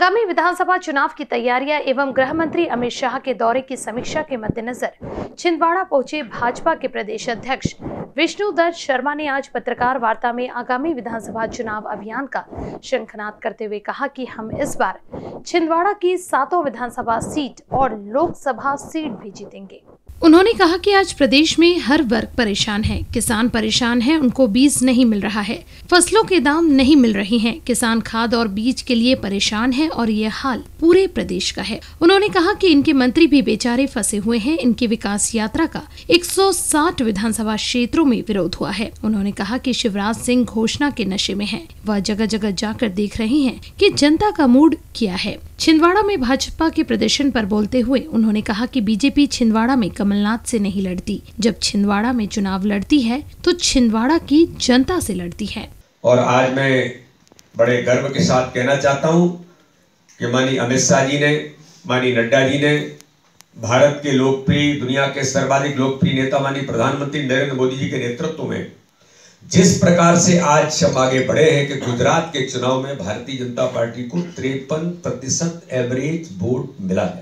आगामी विधानसभा चुनाव की तैयारियां एवं गृह मंत्री अमित शाह के दौरे की समीक्षा के मद्देनजर छिंदवाड़ा पहुंचे भाजपा के प्रदेश अध्यक्ष विष्णुदत्त शर्मा ने आज पत्रकार वार्ता में आगामी विधानसभा चुनाव अभियान का शंखनाद करते हुए कहा कि हम इस बार छिंदवाड़ा की 7 विधानसभा सीट और लोकसभा सीट भी जीतेंगे। उन्होंने कहा कि आज प्रदेश में हर वर्ग परेशान है, किसान परेशान है, उनको बीज नहीं मिल रहा है, फसलों के दाम नहीं मिल रहे हैं, किसान खाद और बीज के लिए परेशान है और ये हाल पूरे प्रदेश का है। उन्होंने कहा कि इनके मंत्री भी बेचारे फंसे हुए हैं। इनकी विकास यात्रा का 160 विधानसभा क्षेत्रों में विरोध हुआ है। उन्होंने कहा कि शिवराज सिंह घोषणा के नशे में है, वह जगह जगह जाकर देख रहे हैं कि जनता का मूड क्या है। छिंदवाड़ा में भाजपा के प्रदर्शन पर बोलते हुए उन्होंने कहा कि बीजेपी छिंदवाड़ा में कमलनाथ से नहीं लड़ती, जब छिंदवाड़ा में चुनाव लड़ती है तो छिंदवाड़ा की जनता से लड़ती है। और आज मैं बड़े गर्व के साथ कहना चाहता हूं कि माननीय अमित शाह जी ने, माननीय नड्डा जी ने, भारत के लोकप्रिय, दुनिया के सर्वाधिक लोकप्रिय नेता माननीय प्रधानमंत्री नरेंद्र मोदी जी के नेतृत्व में जिस प्रकार से आज हम आगे बढ़े हैं कि गुजरात के चुनाव में भारतीय जनता पार्टी को 53% एवरेज वोट मिला है।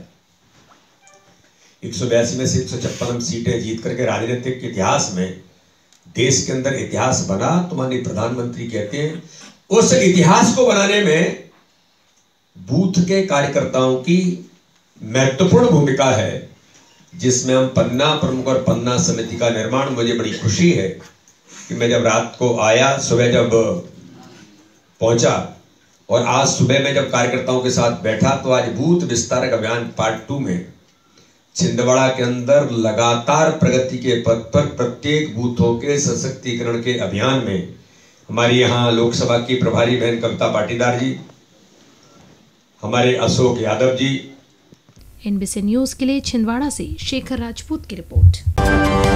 182 में से 156 हम सीटें जीत करके राजनीतिक इतिहास में देश के अंदर इतिहास बना। तो माननीय प्रधानमंत्री कहते हैं उस इतिहास को बनाने में बूथ के कार्यकर्ताओं की महत्वपूर्ण भूमिका है, जिसमें हम पन्ना प्रमुख और पन्ना समिति का निर्माण। मुझे बड़ी खुशी है कि मैं जब रात को आया, सुबह जब पहुंचा और आज सुबह में जब कार्यकर्ताओं के साथ बैठा तो आज बूथ विस्तारक अभियान पार्ट 2 में छिंदवाड़ा के अंदर लगातार प्रगति के पथ पर प्रत्येक बूथों के सशक्तिकरण के अभियान में हमारी यहाँ लोकसभा की प्रभारी बहन कविता पाटीदार जी, हमारे अशोक यादव जी। NBC न्यूज के लिए छिंदवाड़ा से शेखर राजपूत की रिपोर्ट।